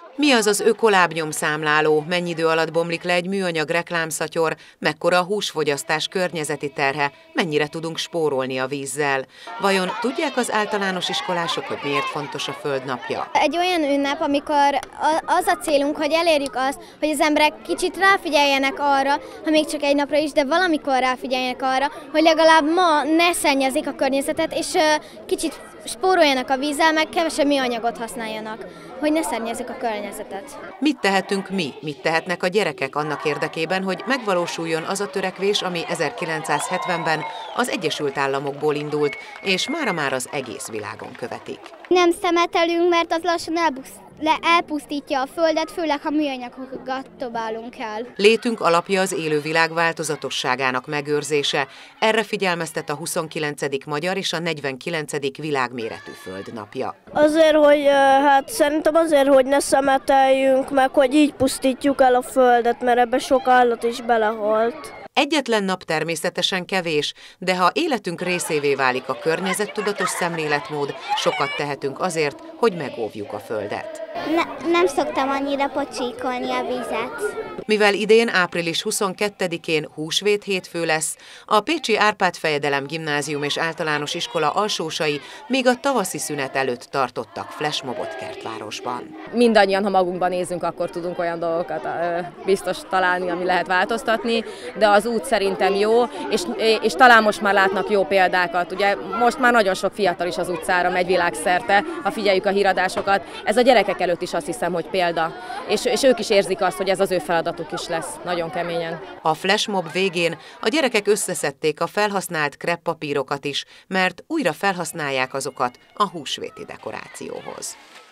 Mi az az ökolábnyom-számláló, mennyi idő alatt bomlik le egy műanyag reklámszatyor, mekkora a húsfogyasztás környezeti terhe, mennyire tudunk spórolni a vízzel? Vajon tudják az általános iskolások, hogy miért fontos a Föld napja? Egy olyan ünnep, amikor az a célunk, hogy elérjük azt, hogy az emberek kicsit ráfigyeljenek arra, ha még csak egy napra is, de valamikor ráfigyeljenek arra, hogy legalább ma ne szennyezik a környezetet, és kicsit spóroljanak a vízzel, meg kevesebb műanyagot használjanak, hogy ne szennyezzük a környezetet. Mit tehetünk mi, mit tehetnek a gyerekek annak érdekében, hogy megvalósuljon az a törekvés, ami 1970-ben az Egyesült Államokból indult, és mára már az egész világon követik? Nem szemetelünk, mert az lassan elpusztítja a Földet, főleg ha műanyagokat dobálunk el. Létünk alapja az élővilág változatosságának megőrzése. Erre figyelmeztet a 29. magyar és a 49. világméretű Föld napja. Azért, hogy szerintem azért, hogy ne szemeteljünk, meg hogy így pusztítjuk el a Földet, mert ebbe sok állat is belehalt. Egyetlen nap természetesen kevés, de ha életünk részévé válik a környezettudatos szemléletmód, sokat tehetünk azért, hogy megóvjuk a Földet. Nem szoktam annyira pocsékolni a vizet. Mivel idén április 22-én húsvét hétfő lesz, a pécsi Árpád-fejedelem gimnázium és általános iskola alsósai még a tavaszi szünet előtt tartottak flashmobot Kertvárosban. Mindannyian, ha magunkban nézünk, akkor tudunk olyan dolgokat biztos találni, ami lehet változtatni, de az út szerintem jó, és talán most már látnak jó példákat. Ugye most már nagyon sok fiatal is az utcára megy világszerte, ha figyeljük a híradásokat. Ez a gyerekek előtt is azt hiszem, hogy példa, és ők is érzik azt, hogy ez az ő feladatuk is lesz, nagyon keményen. A flashmob végén a gyerekek összeszedték a felhasznált kreppapírokat is, mert újra felhasználják azokat a húsvéti dekorációhoz.